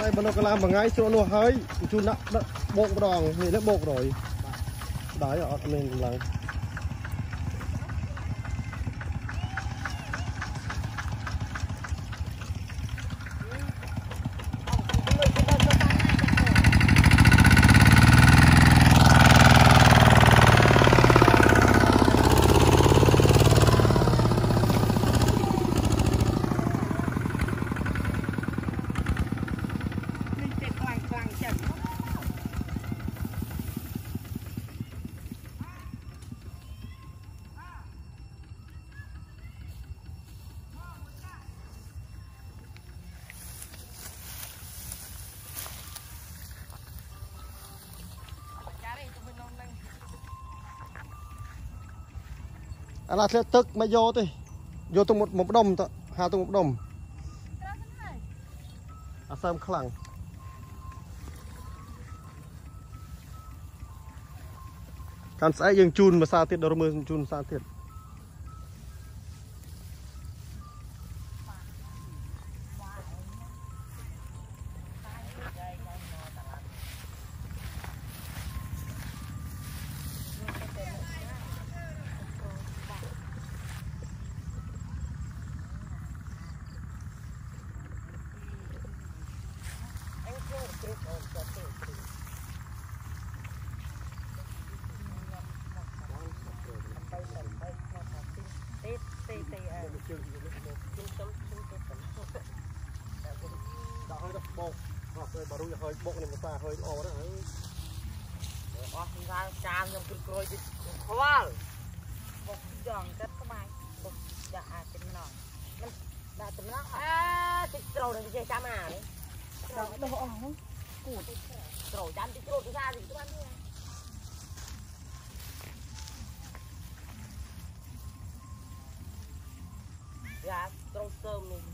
tại bọn nó có làm bằng ngay chỗ nó hơi chú nặng bộ đòn thì nó bộ rồi đấy ở mình là là sẽ tức mới vô thôi vô tôi một đồng thôi hai tôi một đồng xem khẳng can sẽ dừng chun mà sao tiết đâu mưa chun sao tiết bột hoặc là bảo hơi bột này mà ta hơi ồ đó ra cam trong cái cối thì khó bột giòn rất các bạn bột dạ tính nó mình đã tính nó thì trâu này chơi cam à đấy đâu ổng củ trâu chán thì trâu ra thì các bạn dạ trâu sơm này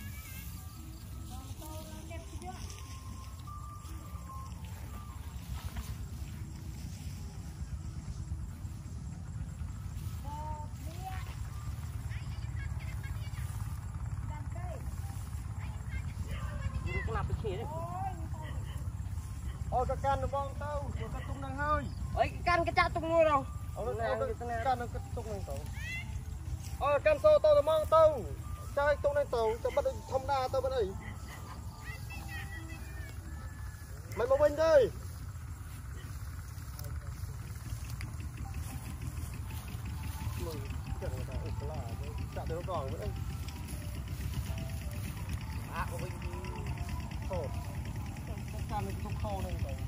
ôi cái can nó bong tao cái tung năng hơi ôi cái can cái chát tung luôn đâu cái can nó cái tung năng tao ôi can xô tao nó mong tao chơi tung năng tao cho bắt thông đa tao bắt đây mày mau bên đây chặt được nó còn nữa của mình khô can nó tung khô này tao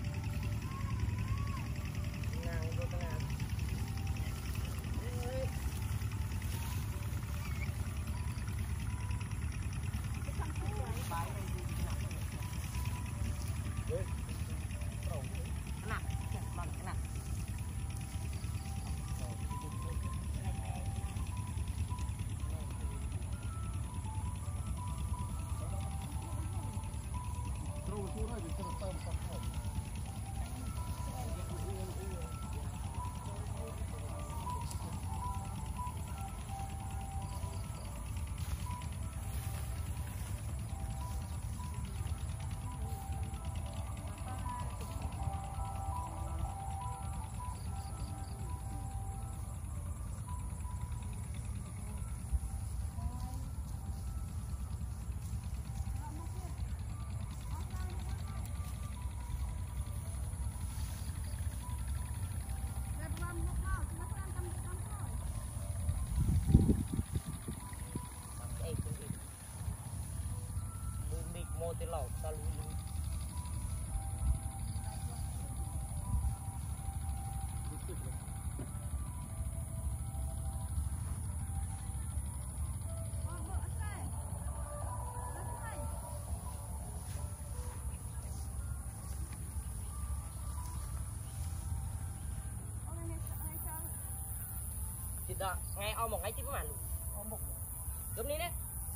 đó ngay ao một ngày chứ mà đúng đi đấy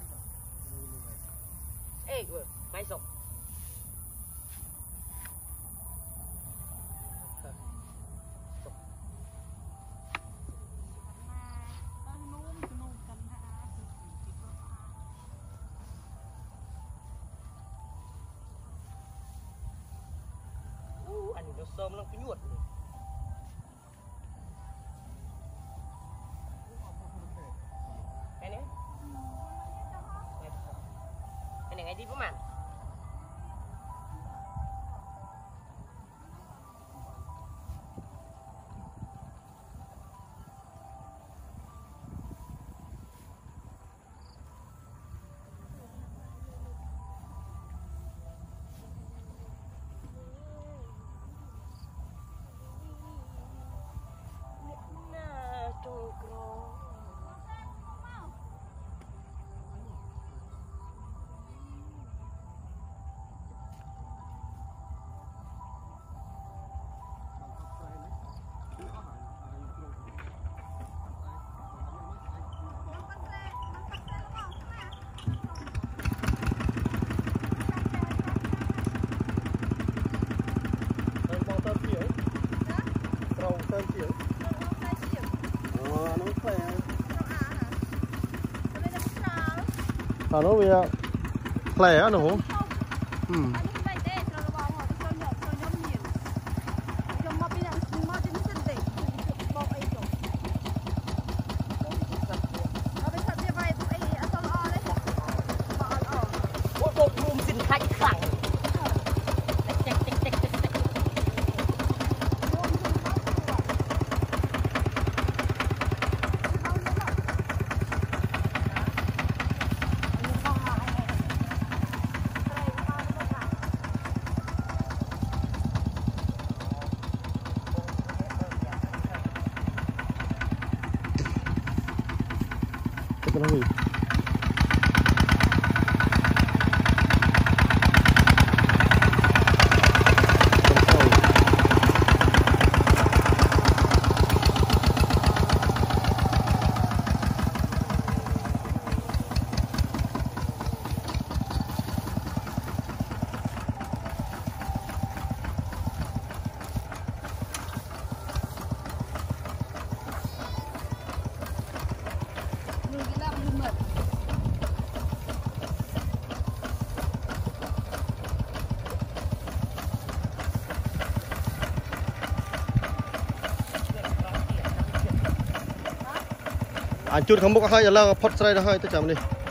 ê máy sụp nó sớm nó cứ nhuột cái này ngay đi với màn nó bị lẻ nữa. Cái gì? Anh chút không bốc hơi là phật say ra hơi tôi chạm đi.